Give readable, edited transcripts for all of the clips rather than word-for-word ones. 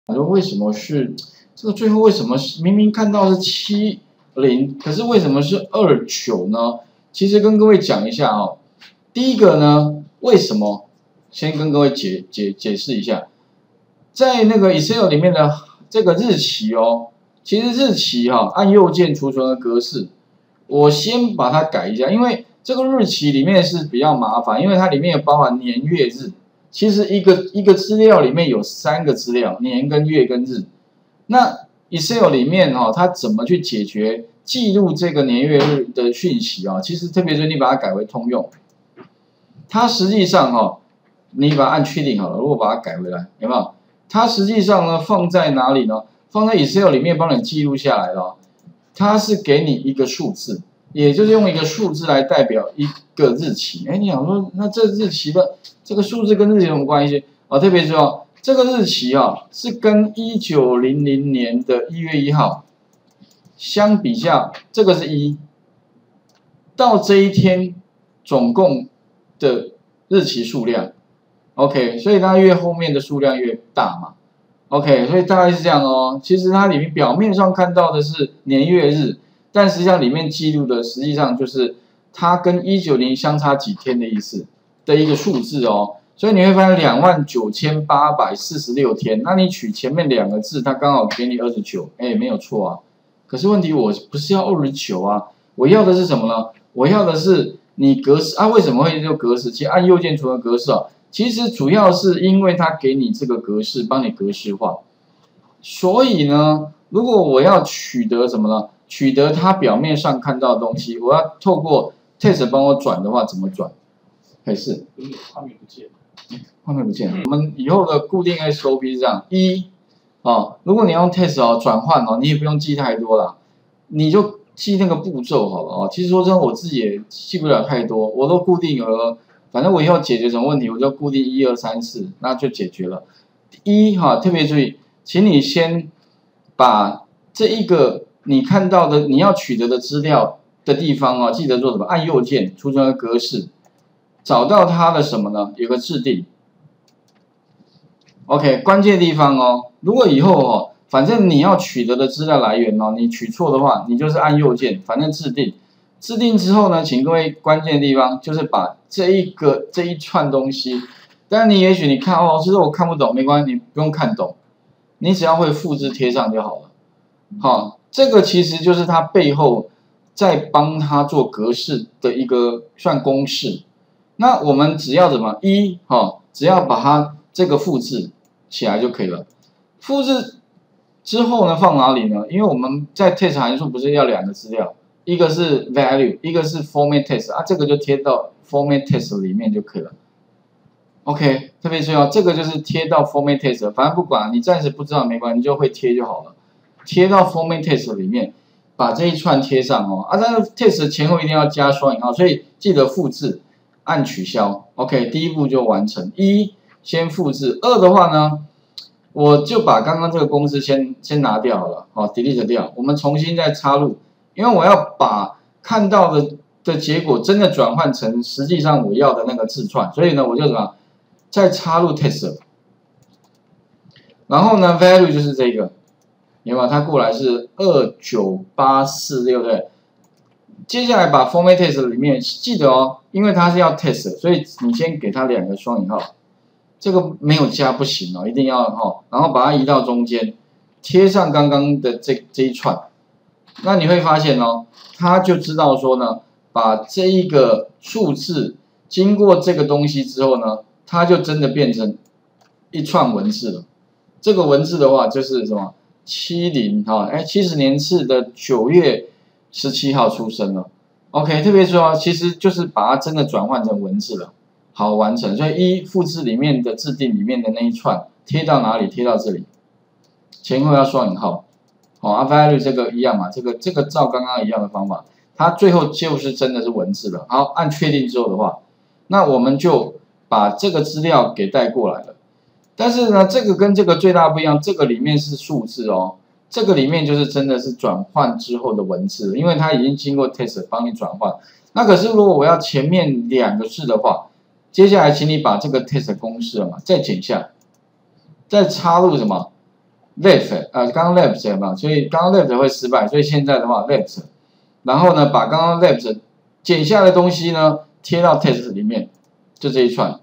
说为什么是这个最后为什么是明明看到是70，可是为什么是29呢？其实跟各位讲一下哦，第一个呢，为什么？先跟各位解释一下，在那个 Excel 里面的这个日期哦，其实日期按右键储存的格式，我先把它改一下，因为这个日期里面是比较麻烦，因为它里面有包含年月日。其实一个资料里面有3个资料，年跟月跟日。那 Excel 里面它怎么去解决记录这个年月日的讯息啊？其实特别是你把它改为通用，它实际上你把它按确定好了，如果把它改回来，有没有？它实际上呢放在哪里呢？放在 Excel 里面帮你记录下来了。它是给你一个数字，也就是用一个数字来代表一个日期。哎，你想说，那这日期的这个数字跟日期有什么关系？特别是这个日期是跟1900年的1月1号相比较，这个是1，到这一天总共的日期数量。OK， 所以它越后面的数量越大嘛。OK， 所以大概是这样哦。其实它里面表面上看到的是年月日，但实际上里面记录的实际上就是它跟190相差几天的意思的一个数字哦。所以你会发现29846天，那你取前面2个字，它刚好给你29，哎，没有错啊。可是问题我不是要29啊，我要的是什么呢？我要的是你格式啊，为什么会用格式？其实按右键储存格式其实主要是因为它给你这个格式，帮你格式化。所以呢，如果我要取得什么呢？取得它表面上看到的东西，我要透过 test 帮我转的话，怎么转？还是画面不见， 画面不见了。我们以后的固定 SOP 是这样：如果你用 test 转换你也不用记太多啦，你就记那个步骤好了其实说真的，我自己也记不了太多，我都固定了。反正我以后解决什么问题，我就固定1、2、3、4，那就解决了。特别注意，请你先把这一个你看到的你要取得的资料的地方记得做什么？按右键储存格式，找到它的什么呢？有个制定。OK， 关键地方如果以后反正你要取得的资料来源你取错的话，你就是按右键，反正制定。制定之后呢，请各位关键的地方就是把这一串东西，但你也许你看老师我看不懂，没关系，你不用看懂，你只要会复制贴上就好了。这个其实就是它背后在帮它做格式的一个算公式。那我们只要怎么只要把它这个复制起来就可以了。复制之后呢，放哪里呢？因为我们在 test 函数不是要2个资料。一个是 value， 一个是 format test 这个就贴到 format test 里面就可以了。OK， 特别重要，这个就是贴到 format test， 反正不管你暂时不知道没关系，你就会贴就好了。贴到 format test 里面，把这一串贴上但是 test 前后一定要加双引号，所以记得复制，按取消。OK， 第一步就完成。先复制，2的话呢，我就把刚刚这个公式先拿掉好了，delete 掉，我们重新再插入。因为我要把看到的结果真的转换成实际上我要的那个字串，所以呢，我就什么再插入 test， 然后呢 value 就是这个，有没有？它过来是29846，对不对？接下来把 format test 里面记得因为它是要 test， 所以你先给它2个双引号，这个没有加不行一定要然后把它移到中间，贴上刚刚的这一串。那你会发现他就知道说呢，把这一个数字经过这个东西之后呢，它就真的变成一串文字了。这个文字的话就是什么70年次的9月17号出生了。OK， 特别说其实就是把它真的转换成文字了，好完成。所以复制里面的制定里面的那一串贴到哪里？贴到这里，前后要双引号。value 这个一样嘛，这个照刚刚一样的方法，它最后就是真的是文字了。好，按确定之后的话，那我们就把这个资料给带过来了。但是呢，这个跟这个最大不一样，这个里面是数字这个里面就是真的是转换之后的文字，因为它已经经过 test 帮你转换。那可是如果我要前面2个字的话，接下来请你把这个 test 公式再剪下，再插入什么？ left 刚刚 left 有没有？所以刚刚 left 会失败，所以现在的话 left， 然后呢把刚刚 left 剪下来的东西呢贴到 test 里面，就这一串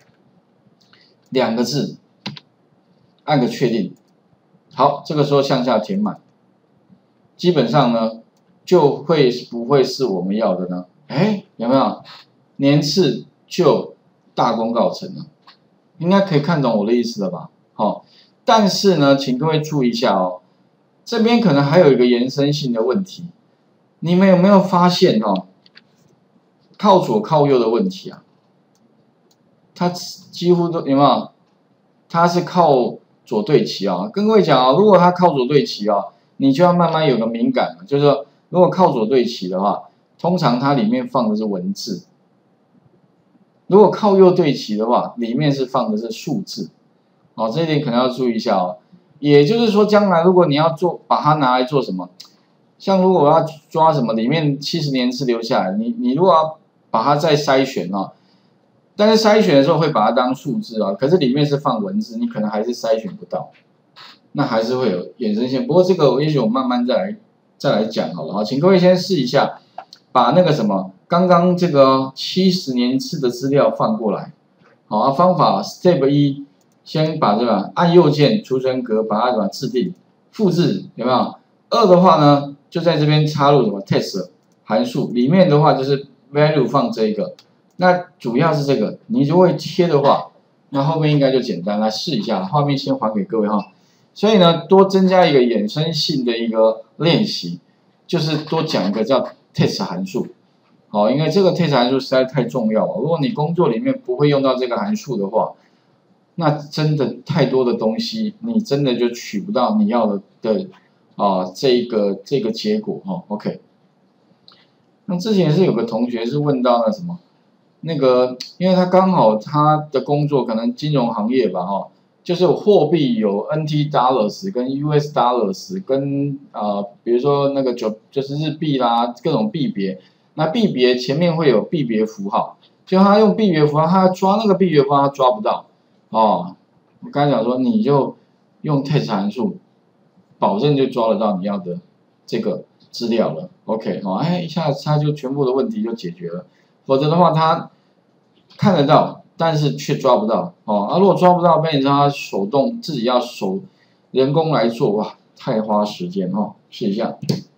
，2个字，按个确定，好，这个时候向下填满，基本上呢就会不会是我们要的呢？哎，有没有？年次就大功告成了，应该可以看懂我的意思了吧？好，但是呢，请各位注意一下哦，这边可能还有一个延伸性的问题，你们有没有发现哦？靠左靠右的问题啊，它几乎都有没有？它是靠左对齐啊，跟各位讲啊，如果它靠左对齐啊，你就要慢慢有个敏感，就是说，如果靠左对齐的话，通常它里面放的是文字；如果靠右对齐的话，里面是放的是数字。哦，这一点可能要注意一下哦。也就是说，将来如果你要做，把它拿来做什么？像如果我要抓什么，里面70年次留下来，你如果要把它再筛选啊，但是筛选的时候会把它当数字啊，可是里面是放文字，你可能还是筛选不到，那还是会有衍生线。不过这个也许我慢慢再来讲好了啊，请各位先试一下，把那个什么刚刚这个70年次的资料放过来。好啊，方法 Step 1，先把这个按右键储存格把它什么制定复制，有没有？2的话呢，就在这边插入什么 test 函数，里面的话就是 value 放这一个。那主要是这个，你如果会贴的话，那后面应该就简单，来试一下。画面先还给各位哈。所以呢，多增加一个衍生性的一个练习，就是多讲一个叫 test 函数。好，因为这个 test 函数实在太重要了。如果你工作里面不会用到这个函数的话，那真的太多的东西，你真的就取不到你要的这个结果哈。OK。那之前是有个同学是问到什么，那个，因为他刚好他的工作可能金融行业吧，就是有货币有 NT dollars 跟 US dollars 跟比如说那个就是日币啦，各种币别，那币别前面会有币别符号，就他用币别符号，他要抓那个币别符号他抓不到，我刚才讲说你就用 test 函数，保证就抓得到你要的这个资料了 ，OK， 一下子他就全部的问题就解决了，否则的话他看得到，但是却抓不到，如果抓不到，变成他手动自己要人工来做，哇，太花时间试一下。